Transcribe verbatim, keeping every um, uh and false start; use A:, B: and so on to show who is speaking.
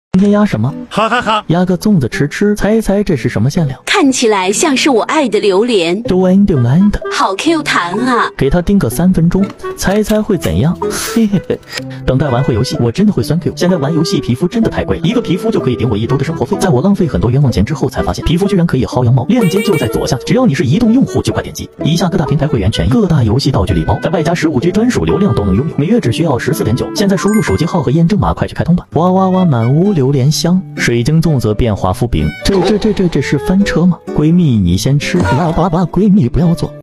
A: 今天压什么？
B: 哈哈哈，
A: 压个粽子吃吃，猜猜这是什么馅料？
C: 看起来像是我爱的榴莲，
A: 对对的，
C: 好 Q 弹啊！
A: 给它叮个三分钟，猜猜会怎样？嘿嘿嘿，等待完会游戏，我真的会酸 Q。现在玩游戏皮肤真的太贵了，一个皮肤就可以顶我一周的生活费。在我浪费很多冤枉钱之后，才发现皮肤居然可以薅羊毛。链接就在左下，只要你是移动用户就快点击。以下各大平台会员权益，各大游戏道具礼包，在外加十五 G 专属流量都能拥有，每月只需要十四点九。现在输入手机号和验证码，快去开通吧！哇哇哇，满屋榴莲香，水晶粽子变华夫饼，这这这这这是翻车吗？闺蜜你先吃，哇哇哇，闺蜜不要做。